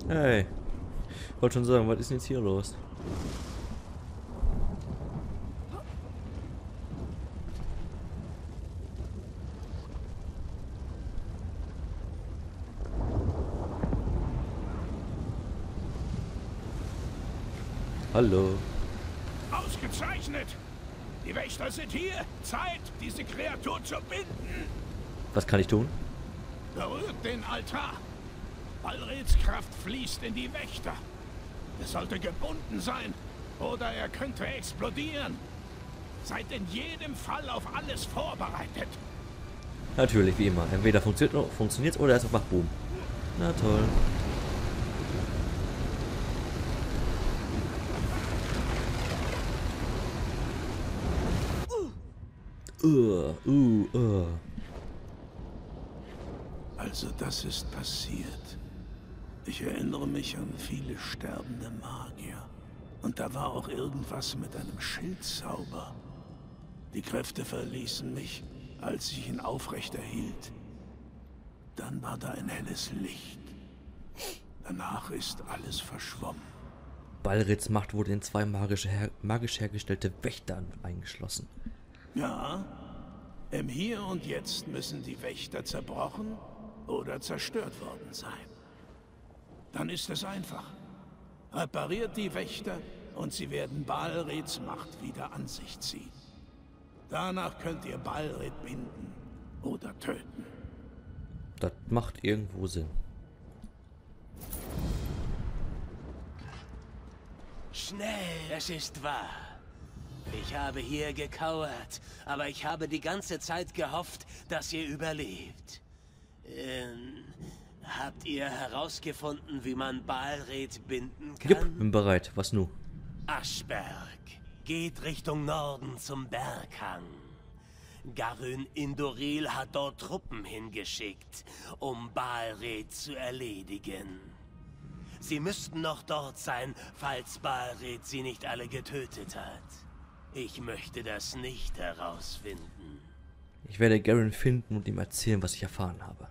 Hey. Wollte schon sagen, was ist denn jetzt hier los? Hallo. Ausgezeichnet! Die Wächter sind hier! Zeit, diese Kreatur zu binden! Was kann ich tun? Berührt den Altar! Balreds Kraft fließt in die Wächter. Er sollte gebunden sein, oder er könnte explodieren. Seid in jedem Fall auf alles vorbereitet. Natürlich, wie immer. Entweder funktioniert es oder es macht Boom. Na toll. Also das ist passiert. Ich erinnere mich an viele sterbende Magier. Und da war auch irgendwas mit einem Schildzauber. Die Kräfte verließen mich, als ich ihn aufrecht erhielt. Dann war da ein helles Licht. Danach ist alles verschwommen. Balreds Macht wurde in zwei magisch hergestellte Wächter eingeschlossen. Ja, im Hier und Jetzt müssen die Wächter zerbrochen oder zerstört worden sein. Dann ist es einfach. Repariert die Wächter und sie werden Balreds Macht wieder an sich ziehen. Danach könnt ihr Balred binden oder töten. Das macht irgendwo Sinn. Schnell, es ist wahr. Ich habe hier gekauert, aber ich habe die ganze Zeit gehofft, dass ihr überlebt. Habt ihr herausgefunden, wie man Balred binden kann? Jupp, bin bereit. Was nu? Aschberg. Geht Richtung Norden zum Berghang. Garyn Indoril hat dort Truppen hingeschickt, um Balred zu erledigen. Sie müssten noch dort sein, falls Balred sie nicht alle getötet hat. Ich möchte das nicht herausfinden. Ich werde Garyn finden und ihm erzählen, was ich erfahren habe.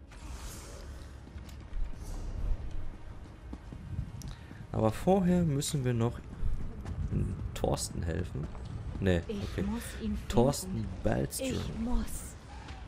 Aber vorher müssen wir noch Thorsten helfen. Nee, okay. Thorsten Balström. Ich muss.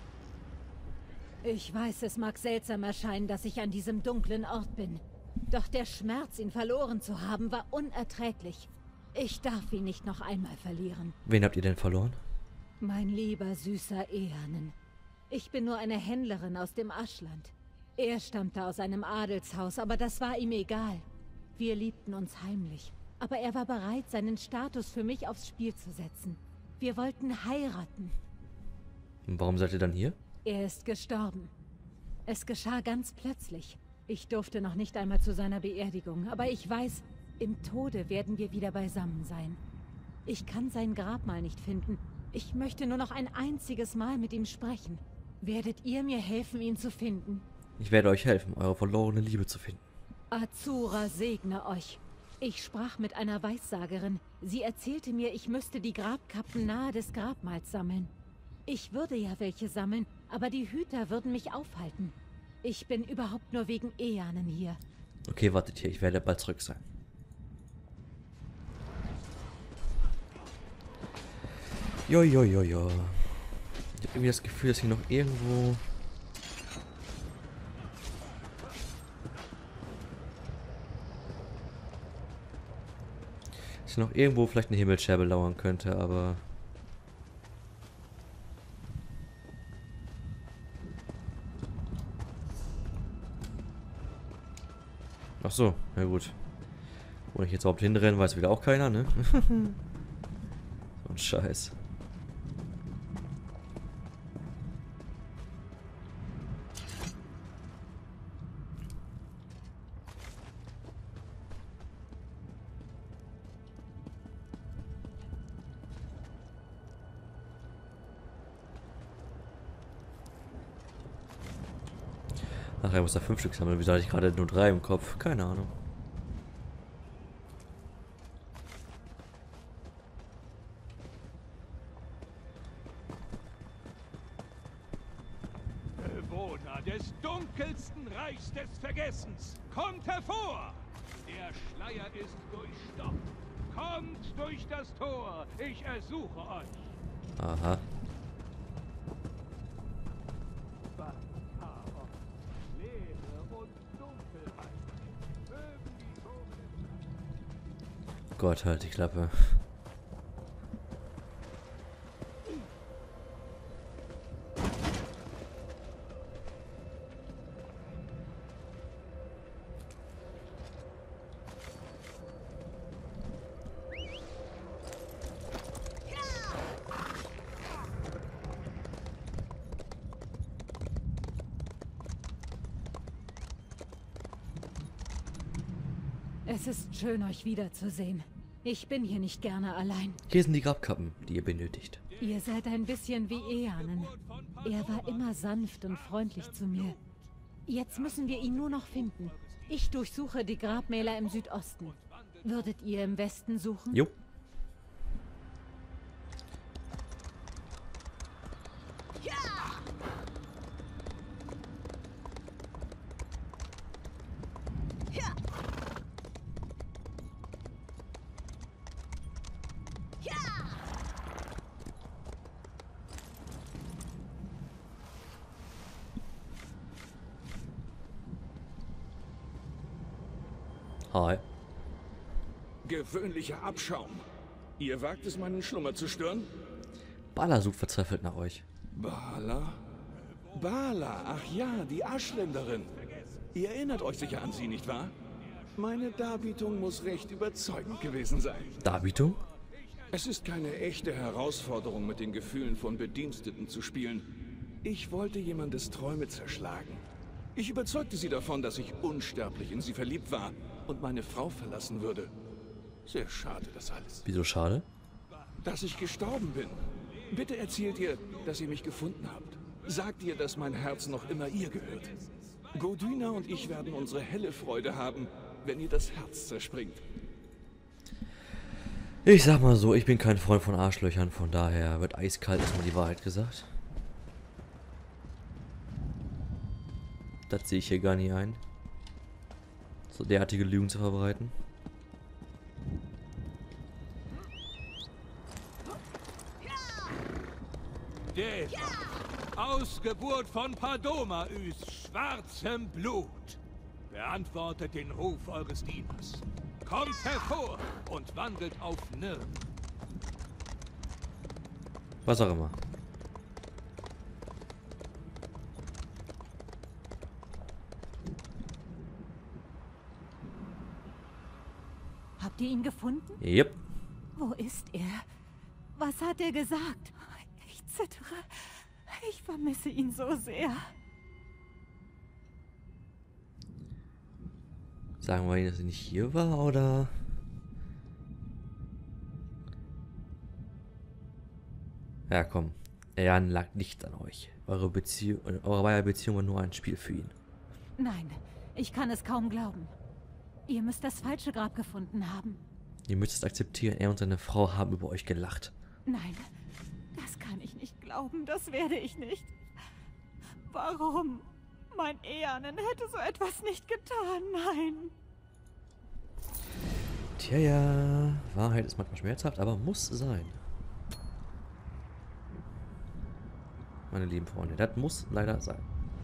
Ich weiß, es mag seltsam erscheinen, dass ich an diesem dunklen Ort bin. Doch der Schmerz, ihn verloren zu haben, war unerträglich. Ich darf ihn nicht noch einmal verlieren. Wen habt ihr denn verloren? Mein lieber, süßer Ehanen. Ich bin nur eine Händlerin aus dem Aschland. Er stammte aus einem Adelshaus, aber das war ihm egal. Wir liebten uns heimlich. Aber er war bereit, seinen Status für mich aufs Spiel zu setzen. Wir wollten heiraten. Und warum seid ihr dann hier? Er ist gestorben. Es geschah ganz plötzlich. Ich durfte noch nicht einmal zu seiner Beerdigung, aber ich weiß, im Tode werden wir wieder beisammen sein. Ich kann sein Grabmal nicht finden. Ich möchte nur noch ein einziges Mal mit ihm sprechen. Werdet ihr mir helfen, ihn zu finden? Ich werde euch helfen, eure verlorene Liebe zu finden. Azura segne euch. Ich sprach mit einer Weissagerin. Sie erzählte mir, ich müsste die Grabkappen nahe des Grabmals sammeln. Ich würde ja welche sammeln, aber die Hüter würden mich aufhalten. Ich bin überhaupt nur wegen Ehanen hier. Okay, wartet hier, ich werde bald zurück sein. Jo. Ich habe irgendwie das Gefühl, dass hier noch irgendwo... dass hier noch irgendwo vielleicht eine Himmelscherbe lauern könnte, aber... Ach so, na gut. Wo ich jetzt überhaupt hinrennen, weiß wieder auch keiner, ne? So ein Scheiß. Ach, er muss da 5 Stück sammeln. Wieso hatte ich gerade nur 3 im Kopf? Keine Ahnung. Beschützer des dunkelsten Reichs des Vergessens, kommt hervor! Der Schleier ist durchstochen. Kommt durch das Tor, ich ersuche euch. Aha. Gott, halt die Klappe. Es ist schön, euch wiederzusehen. Ich bin hier nicht gerne allein. Hier sind die Grabkappen, die ihr benötigt. Ihr seid ein bisschen wie Eanen. Er war immer sanft und freundlich zu mir. Jetzt müssen wir ihn nur noch finden. Ich durchsuche die Grabmäler im Südosten. Würdet ihr im Westen suchen? Jo. Hi. Gewöhnlicher Abschaum. Ihr wagt es, meinen Schlummer zu stören? Bala sucht verzweifelt nach euch. Bala? Bala, ach ja, die Aschländerin. Ihr erinnert euch sicher an sie, nicht wahr? Meine Darbietung muss recht überzeugend gewesen sein. Darbietung? Es ist keine echte Herausforderung, mit den Gefühlen von Bediensteten zu spielen. Ich wollte jemandes Träume zerschlagen. Ich überzeugte sie davon, dass ich unsterblich in sie verliebt war und meine Frau verlassen würde. Sehr schade, das alles. Wieso schade? Dass ich gestorben bin. Bitte erzählt ihr, dass ihr mich gefunden habt. Sagt ihr, dass mein Herz noch immer ihr gehört. Godyna und ich werden unsere helle Freude haben, wenn ihr das Herz zerspringt. Ich sag mal so, ich bin kein Freund von Arschlöchern, von daher wird eiskalt erstmal die Wahrheit gesagt. Das sehe ich hier gar nicht ein. So derartige Lügen zu verbreiten. Deva, Ausgeburt von Padomaüs schwarzem Blut. Beantwortet den Ruf eures Dieners. Kommt hervor und wandelt auf Nirn. Was auch immer. Habt ihr ihn gefunden? Yep. Wo ist er? Was hat er gesagt? Ich zittere. Ich vermisse ihn so sehr. Sagen wir ihnen, dass er nicht hier war, oder? Ja, komm. Jan lag nicht an euch. Eure Beziehung war nur ein Spiel für ihn. Nein, ich kann es kaum glauben. Ihr müsst das falsche Grab gefunden haben. Ihr müsst es akzeptieren, er und seine Frau haben über euch gelacht. Nein, das kann ich nicht glauben. Das werde ich nicht. Warum? Mein Eanen hätte so etwas nicht getan. Nein. Tja, ja. Wahrheit ist manchmal schmerzhaft, aber muss sein. Meine lieben Freunde, das muss leider sein.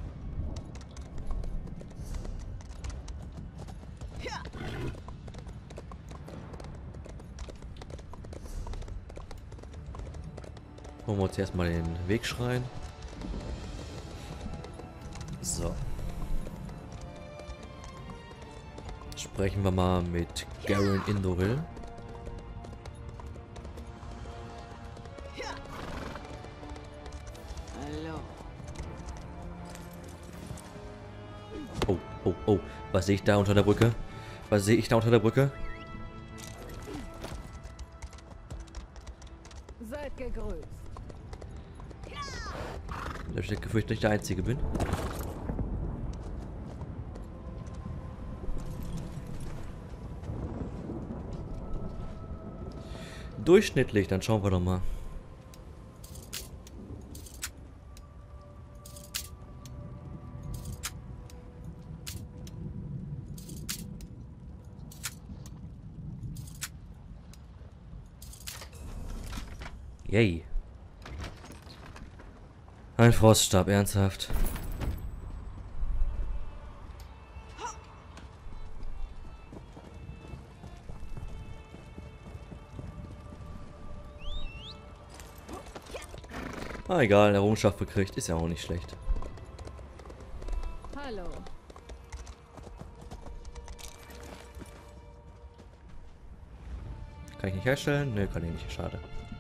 Holen wir uns erstmal den Wegschrein. So. Sprechen wir mal mit Garen Indoril. Hallo. Oh, oh, oh. Was sehe ich da unter der Brücke? Was sehe ich da unter der Brücke? Seid gegrüßt. Da habe ich das Gefühl, dass ich der Einzige bin. Durchschnittlich, dann schauen wir doch mal. Yay. Ein Froststab, ernsthaft. Ah, egal, Errungenschaft bekriegt, ist ja auch nicht schlecht. Hallo. Kann ich nicht herstellen? Ne, kann ich nicht, schade.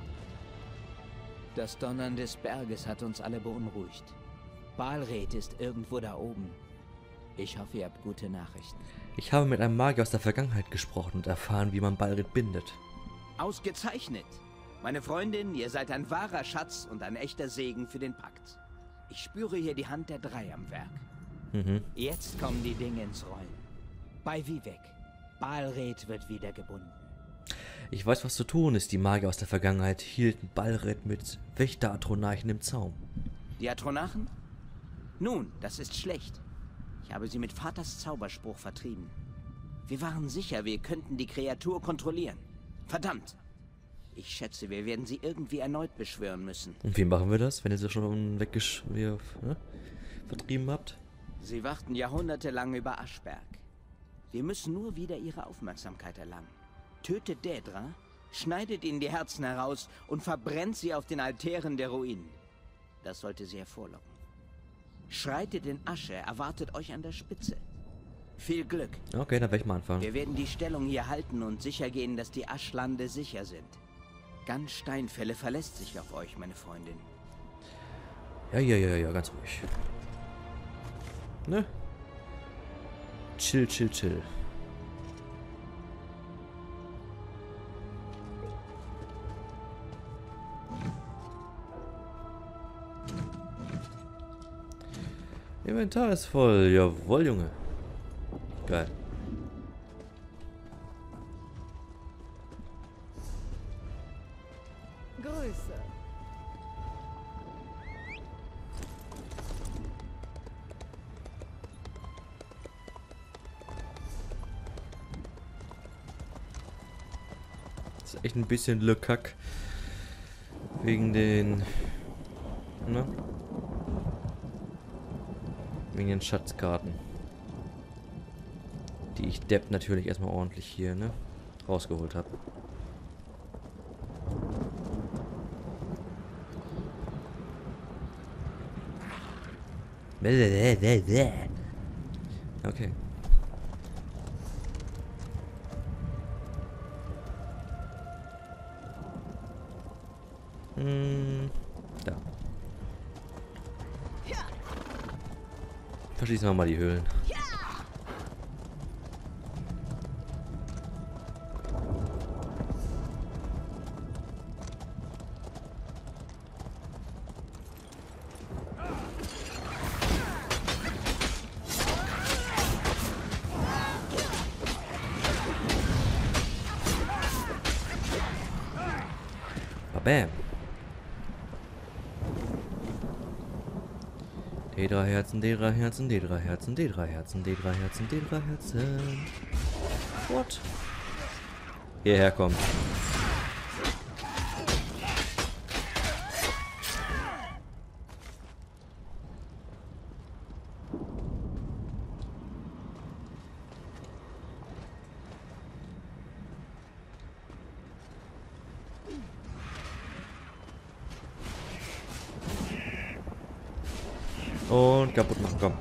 Das Donnern des Berges hat uns alle beunruhigt. Balred ist irgendwo da oben. Ich hoffe, ihr habt gute Nachrichten. Ich habe mit einem Magier aus der Vergangenheit gesprochen und erfahren, wie man Balred bindet. Ausgezeichnet! Meine Freundin, ihr seid ein wahrer Schatz und ein echter Segen für den Pakt. Ich spüre hier die Hand der Drei am Werk. Jetzt kommen die Dinge ins Rollen. Bei Vivec. Balred wird wieder gebunden. Ich weiß, was zu tun ist. Die Magier aus der Vergangenheit hielten Balred mit Wächter-Atronarchen im Zaum. Die Atronachen? Nun, das ist schlecht. Ich habe sie mit Vaters Zauberspruch vertrieben. Wir waren sicher, wir könnten die Kreatur kontrollieren. Verdammt! Ich schätze, wir werden sie irgendwie erneut beschwören müssen. Und wie machen wir das, wenn ihr sie schon vertrieben habt? Sie wachten jahrhundertelang über Aschberg. Wir müssen nur wieder ihre Aufmerksamkeit erlangen. Tötet Daedra, schneidet ihnen die Herzen heraus und verbrennt sie auf den Altären der Ruinen. Das sollte sie hervorlocken. Schreitet in Asche, erwartet euch an der Spitze. Viel Glück. Okay, dann werde ich mal anfangen. Wir werden die Stellung hier halten und sicher gehen, dass die Aschlande sicher sind. Ganz Steinfälle verlässt sich auf euch, meine Freundin. Ja, ganz ruhig. Ne? Chill, chill, chill. Inventar ist voll. Jawohl, Junge. Geil. Grüße. Das ist echt ein bisschen Le Kack. Wegen den... Ne? Wegen den Schatzkarten. Die ich Depp natürlich erstmal ordentlich hier, ne? Rausgeholt habe. Okay. Da. Verschließen wir mal die Höhlen. Bam. D3 Herzen, D3 Herzen, D3 Herzen, D3 Herzen, D3 Herzen, D3 Herzen. What? Hierher kommt. Und kaputt machen, komm.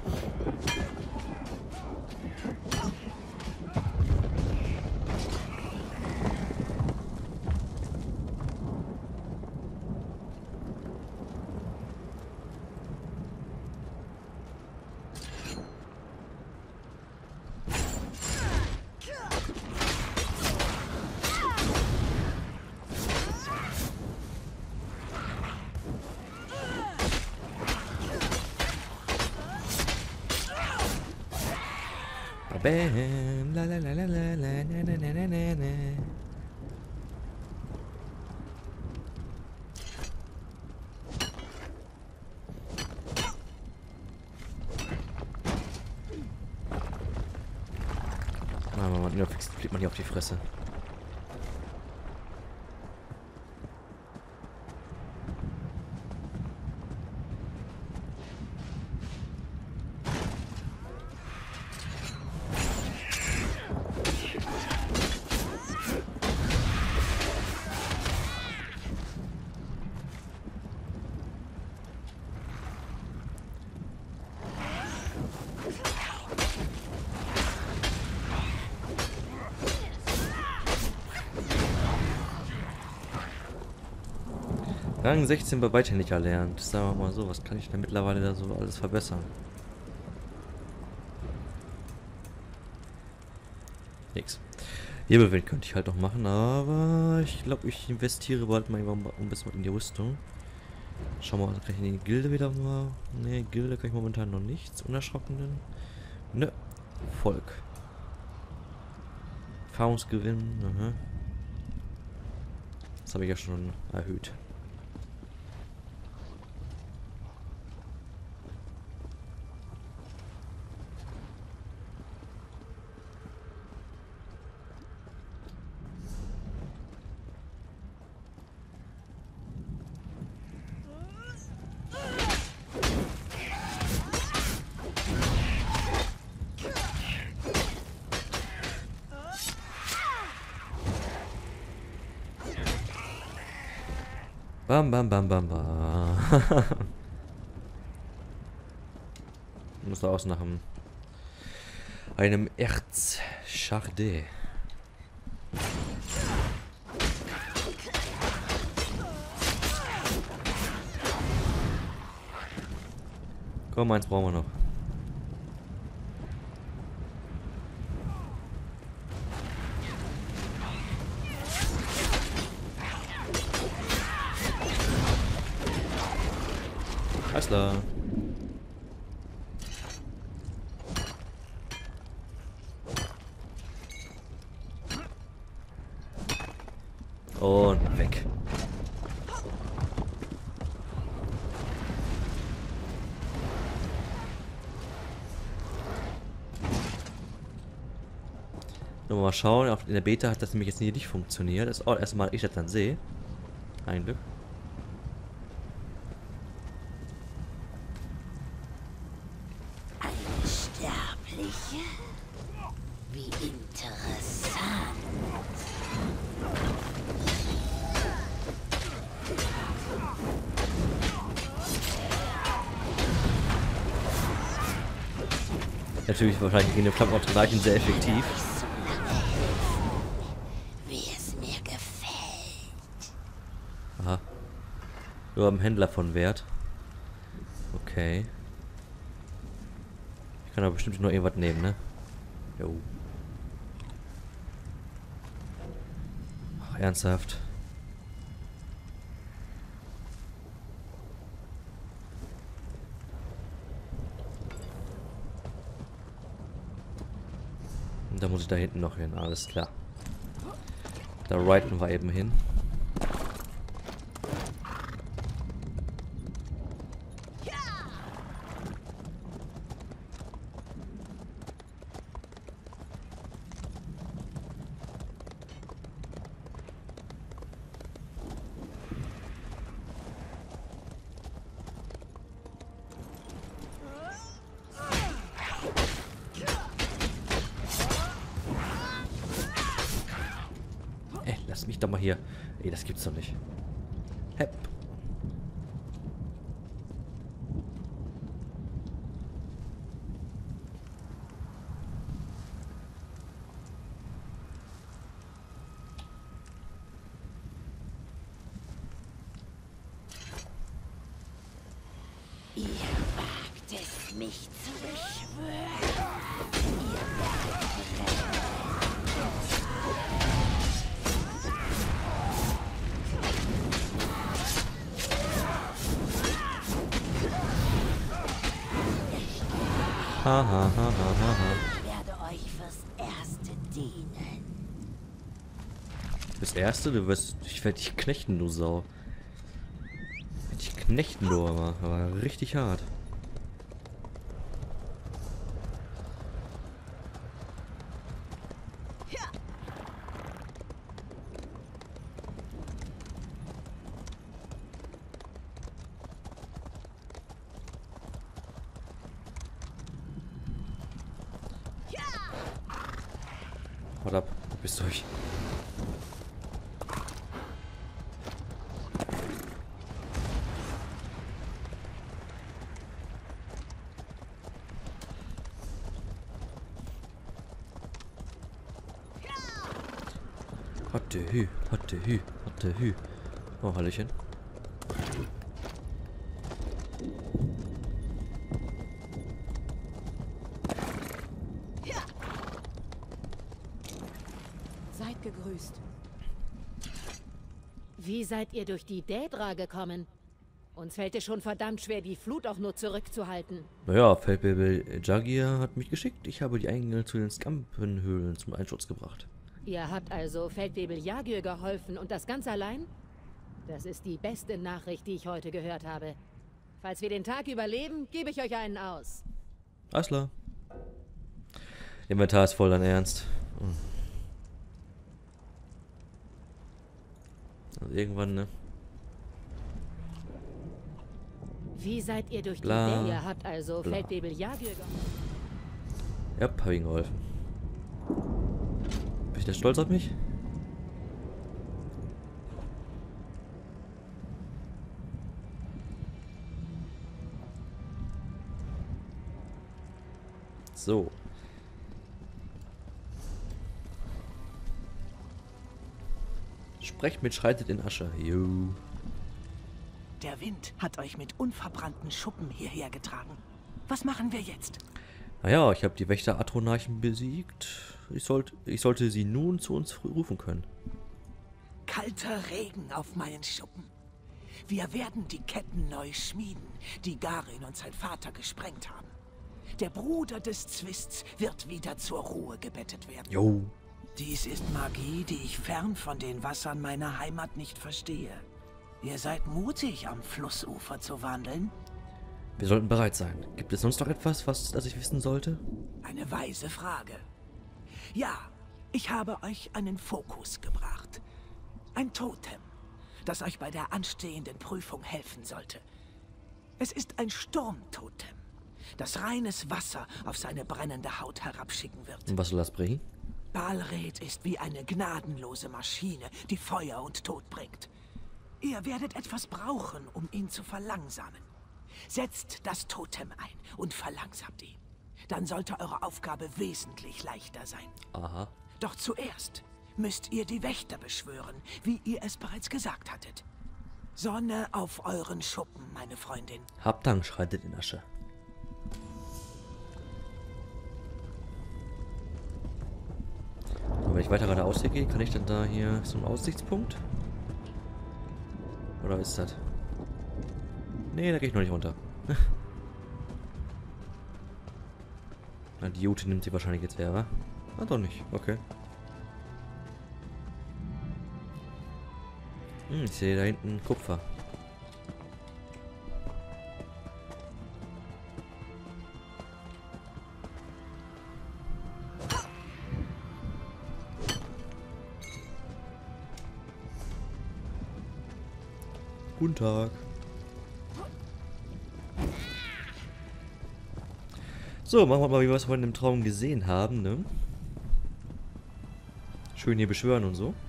Bam, la la la la la la na na na na na. Mann, fliegt man hier auf die Fresse. Rang 16 bei weitem nicht erlernt. Sagen wir mal so, was kann ich denn mittlerweile da so alles verbessern? Nix. Hebelwind könnte ich halt noch machen, aber ich glaube, ich investiere bald mal ein bisschen in die Rüstung. Schau mal, kann ich in die Gilde wieder mal... Ne, Gilde kann ich momentan noch nichts. Unerschrockenen. Ne. Volk. Erfahrungsgewinn. Aha. Das habe ich ja schon erhöht. Bam, bam, bam, bam, bam. Muss aus nach einem Erzscharde. Komm, eins brauchen wir noch. Alles klar. Und weg. Nur mal schauen, in der Beta hat das nämlich jetzt nicht funktioniert. Das ist auch erstmal, ich das dann sehe. Ein Glück. Unsterbliche? Wie interessant. Natürlich wahrscheinlich gegen den Flammenautomaten sehr effektiv. Wie es mir gefällt. Aha. Nur am Händler von Wert. Okay. Ich kann aber bestimmt nur irgendwas nehmen, ne? Jo. Ach, ernsthaft. Und da muss ich da hinten noch hin, alles klar. Da reiten wir eben hin. Lass mich doch mal hier. Ey, das gibt's doch nicht. Hepp. Ihr wagt es, mich zu beschwören. Ihr werdet Ha ha ha ha ha ha. Ich werde euch fürs Erste dienen. Das Erste? Ich werde dich knechten, du Sau. Werd dich knechten, du, aber richtig hart. Haut ab, du bist durch. Hotte Hü, Hotte Hü, Hotte Hü. Oh, Hallöchen. gegrüßt. Wie seid ihr durch die Dädra gekommen? Uns fällt es schon verdammt schwer, die Flut auch nur zurückzuhalten. Naja, Feldwebel Jagir hat mich geschickt. Ich habe die Eingänge zu den Skampenhöhlen zum Einsturz gebracht. Ihr habt also Feldwebel Jagir geholfen und das ganz allein? Das ist die beste Nachricht, die ich heute gehört habe. Falls wir den Tag überleben, gebe ich euch einen aus. Alles klar. Inventar ist voll, dein Ernst. Also irgendwann, ne? Wie seid ihr durch Bla, die Ihr habt also bla. Feldwebel Jagir geholfen? Ja, hab ihm geholfen. Bist du stolz auf mich? So. Sprecht mit Schreitet in Asche. Jo. Der Wind hat euch mit unverbrannten Schuppen hierher getragen. Was machen wir jetzt? Naja, ich habe die Wächter Atronarchen besiegt. Ich sollte sie nun zu uns rufen können. Kalter Regen auf meinen Schuppen. Wir werden die Ketten neu schmieden, die Garin und sein Vater gesprengt haben. Der Bruder des Zwists wird wieder zur Ruhe gebettet werden. Jo. Dies ist Magie, die ich fern von den Wassern meiner Heimat nicht verstehe. Ihr seid mutig, am Flussufer zu wandeln? Wir sollten bereit sein. Gibt es sonst noch etwas, das ich wissen sollte? Eine weise Frage. Ja, ich habe euch einen Fokus gebracht. Ein Totem, das euch bei der anstehenden Prüfung helfen sollte. Es ist ein Sturmtotem, das reines Wasser auf seine brennende Haut herabschicken wird. Und was soll das bringen? Balred ist wie eine gnadenlose Maschine, die Feuer und Tod bringt. Ihr werdet etwas brauchen, um ihn zu verlangsamen. Setzt das Totem ein und verlangsamt ihn. Dann sollte eure Aufgabe wesentlich leichter sein. Aha. Doch zuerst müsst ihr die Wächter beschwören, wie ihr es bereits gesagt hattet. Sonne auf euren Schuppen, meine Freundin. Habt Dank, Schreitet in Asche. Und wenn ich weiter geradeaus hier gehe, kann ich dann da hier zum Aussichtspunkt? Oder ist das? Nee, da gehe ich noch nicht runter. Na, die Jute nimmt sie wahrscheinlich jetzt her, wa? Ah, doch nicht. Okay. Ich sehe da hinten Kupfer. Guten Tag. So, machen wir mal, wie wir es vorhin im Traum gesehen haben, ne? Schön hier beschwören und so.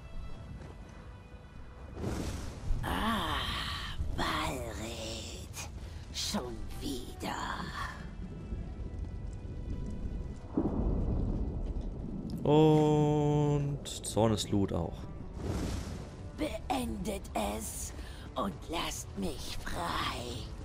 Balred. Schon wieder. Und Zornesglut auch. Beendet es und lasst mich frei.